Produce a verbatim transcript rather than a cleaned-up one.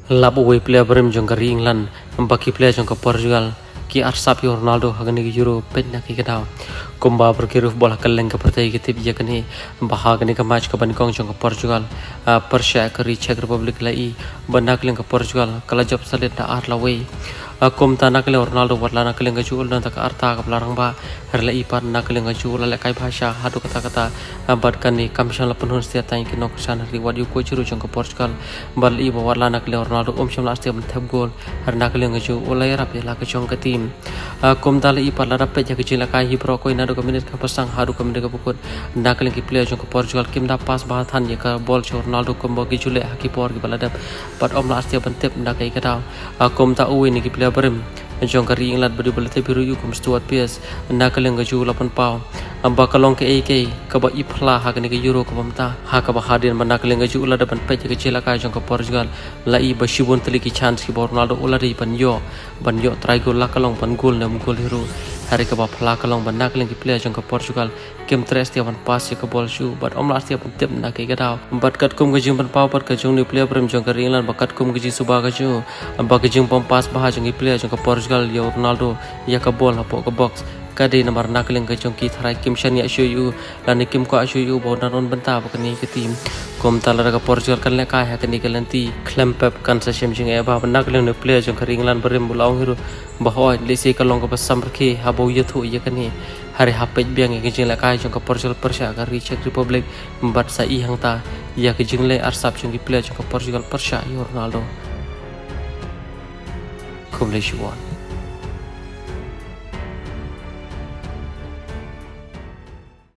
Labu way player berim jong kari England baki player jong ke Portugal ki arsap yo Ronaldo hagani ki Euro penna ki kadao kumba berkiruf bola kaleng ke pertai ki tip ya kani bahagani ke match ke banikong jong ke Portugal Persia ke Czech Republic lai banak leng ke Portugal kala job salit da ar laway kum tanak le Ronaldo watla nak leng ke jul dan tak arta ke belarang ba herla ipan nak leng ke jul le kai bhasha hadu kata kata bad kani kamshan la penhun setiap tanya ki nok san ri wadi ko churu jong ke Portugal bal i ba watla nak le Ronaldo om sham last tem thab gol her nak leng ke jul olay rap la ke jong ke tim kum dal i par la rap ja ke jila kai hi pro ko ina do ke minit ka pasang hadu ke minit ka pukut nak leng ki player jong ke Portugal kim da pas ba than ye ka bol cho Ronaldo kum bo ki jule ha ki por ki baladap but om last tem tep nak kai ka daw kum ta uwi ni ki player berim jong kari England beri balate biru yu kum Stuart Pearce nak leng ke jul lapan pau amba kalong ke A K ka ba ipla ha ke ni ke Euro ko pamta ha ka ba hadin manak leng ke jul la dapan pe ke jila kai jong ke Portugal la i ba shibun teli ki chance ki Ronaldo ola ri ban yo ban yo try gol la kalong ban gol nam gol hero hari ke ba pla kalong ban nak leng ki player jong ke Portugal kem tres tiapan pas ke bol shu but om last tiapan tip nak ke daw but kat kum ke jing ban pau pat ke jong ni player berim jong kari England bakat kum ke jing suba ke ju amba ke jing pom pas ba jong ki player jong ke Portugal yo Ronaldo ya ka bol ha po ke box kadi nomor nak leng ke jong ki tharai kim shan ya shu yu lan kim ko shu yu bo naron benta ba kani ke tim kom talara ka Portugal kan le ka ha kani ke lenti klempep kan sa shem jing e ba nak leng ne player jong kari England berim bulau hiru ba hoy le se ka long ka pasam rakhe ha bo ye thu ye kani hari hapej biang ke jing le ka jong ka Portugal Persia ka Czech Republic bat sa i hang ta ya ke jing le arsap jong ki player jong ka Portugal Persia yo Ronaldo kumle shuan